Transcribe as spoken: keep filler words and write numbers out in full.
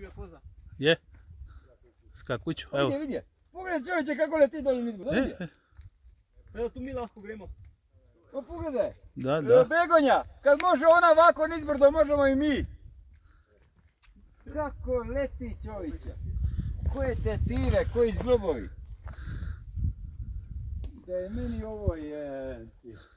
bio poza. Je? Skakuću, evo. Vidje, vidje. Pogledaj čovječe kako leti doli nizbrdo, vidje. E, Evo tu mi lahko gremo. Pa pogledaj. da, da. Begonja, kad može ona ovako nizbrdo, možemo i mi. Kako leti čovječe. Koje tetive, koji zglobovi. Da je meni ovo je...